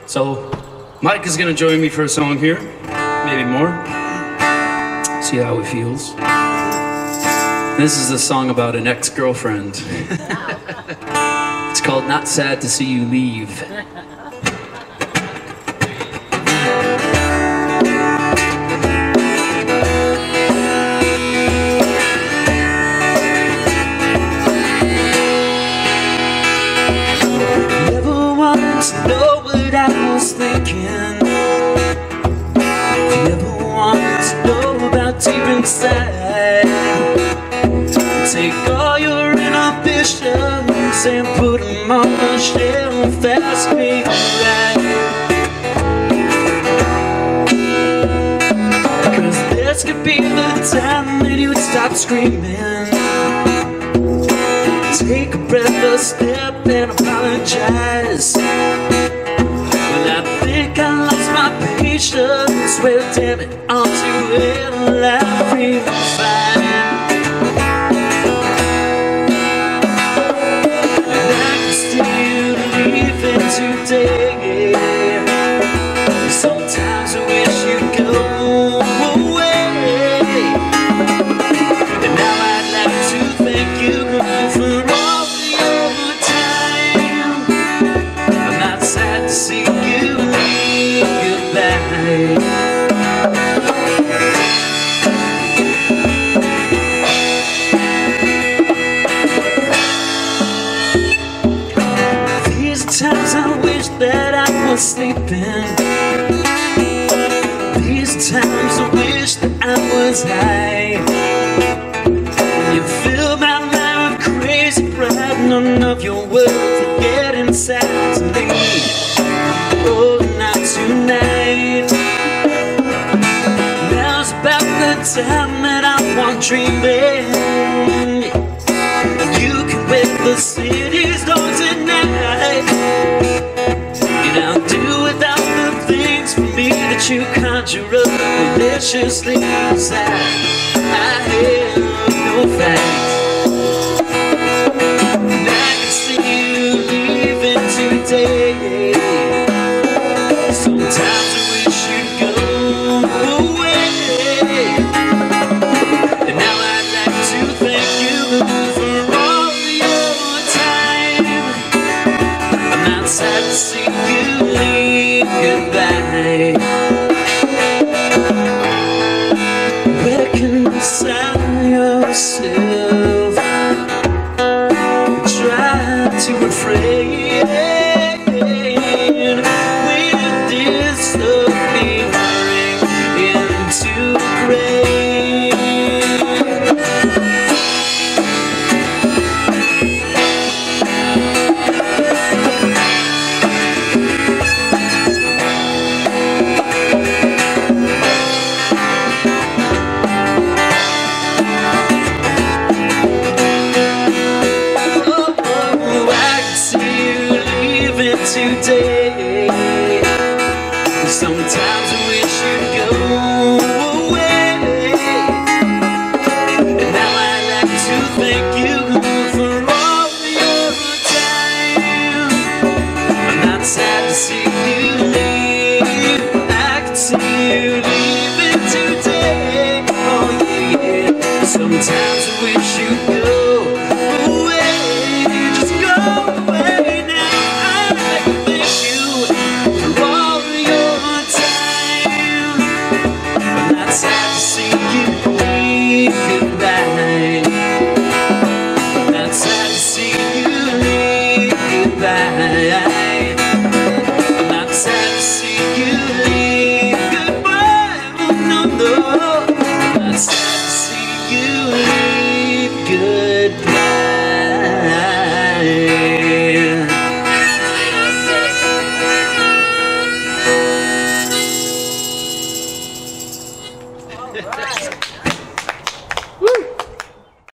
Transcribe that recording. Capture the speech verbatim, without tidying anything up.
So Mike is gonna join me for a song here, maybe more. See how it feels. This is a song about an ex-girlfriend. It's called Not Sad to See You Leave. Never once know what I was thinking. If you ever want to know about deep inside, take all your inhibitions and put them on the shelf. Ask me right, 'cause this could be the time that you'd stop screaming. Take a breath, a step, and apologize. Well, I think I lost my patience. Well, damn it, all too well, I feel fine. And I can still leave it today. Sometimes I wish you'd go away. And now I'd like to thank you for all your time. I'm not sad to see you leave. Goodbye. These times I wish that I was sleeping. These times I wish that I was high. You fill my mind with crazy pride. None of your words will get inside to me. Oh, not tonight. Now's about the time that I want dreaming. You can wake the city's door tonight. You know, do without the things for me that you conjure up maliciously inside. I have no facts. And I can see you leaving today. Sometimes I wish you'd go away. And now I'd like to thank you for all your time. I'm not sad to see you leave. Goodbye. Reconcile yourself. Try to refrain with disappearing into gray. Today, sometimes I wish you'd go away. And now I'd like to thank you for all your time. I'm not sad to see you leave. I can see you leaving today. Oh yeah, sometimes I wish you'd go away. Just go away now. Sad to see you leave. Goodbye. Not sad to see you leave. Goodbye.